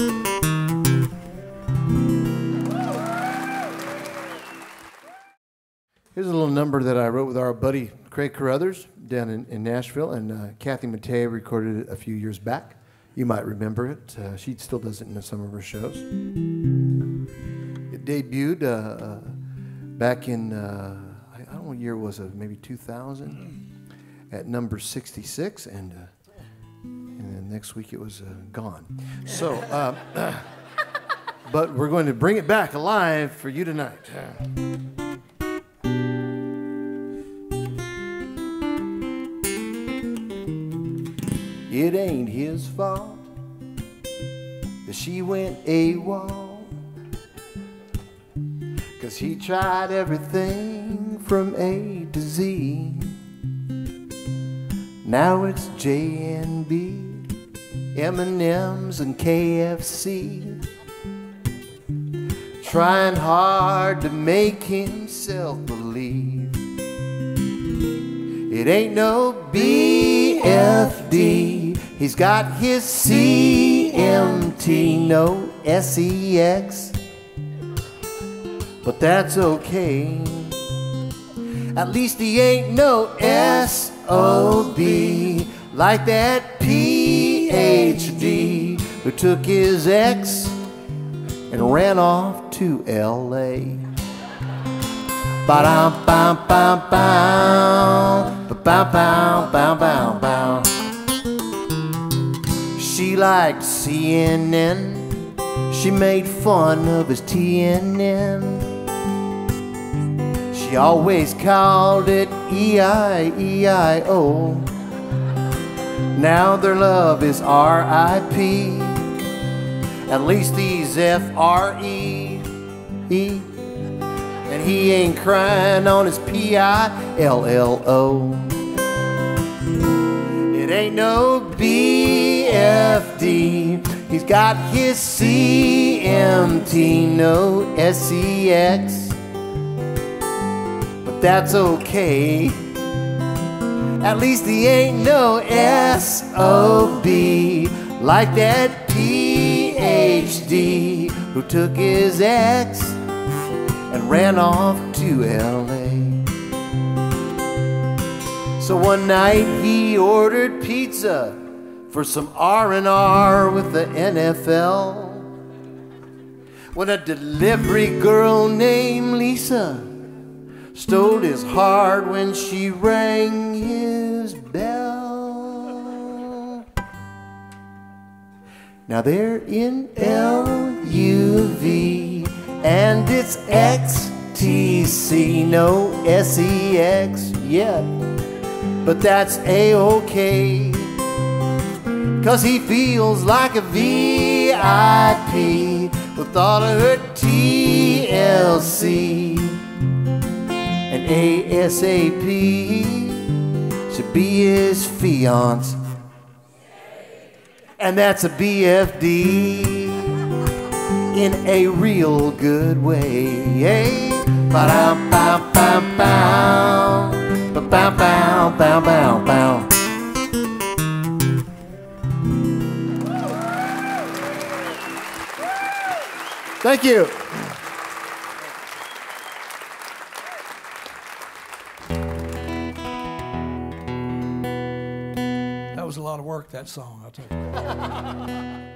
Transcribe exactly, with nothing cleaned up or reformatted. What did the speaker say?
Here's a little number that I wrote with our buddy Craig Carruthers down in, in Nashville, and uh, Kathy Mattea recorded it a few years back. You might remember it. Uh, she still does it in some of her shows. It debuted uh, uh, back in, uh, I don't know what year it was, uh, maybe two thousand, at number sixty-six, and, uh, and then next week it was uh, gone. So, uh, but we're going to bring it back alive for you tonight. It ain't his fault that she went AWOL, 'cause he tried everything from A to Z. Now it's J and B, M and M's and K F C, trying hard to make himself believe it ain't no B F D. He's got his C M T, no S E X, but that's okay. At least he ain't no S O B, like that P H D who took his ex and ran off to L A. Ba-dum-bum-bum-bum, ba-bum-bum-bum-bum-bum. She liked C N N, she made fun of his T N N. She always called it E I E I O. Now their love is R I P. At least he's F R E E, and he ain't crying on his P I L L O. It ain't no B F D. He's got his C M T, no S E X, but that's okay. At least he ain't no S O B, like that P H D who took his ex and ran off to L A. So one night he ordered pizza for some R and R with the N F L, when a delivery girl named Lisa stole his heart when she rang his bell. Now they're in L U V and it's X T C, no S E X yet, but that's A-OK, 'cause he feels like a V I P with all of her T L C. And ASAP should be his fiance, and that's a B F D in a real good way. Ba-dum-bum-bum-bum, ba-bum-bum-bum-bum-bum. Thank you. That was a lot of work, that song, I'll tell you.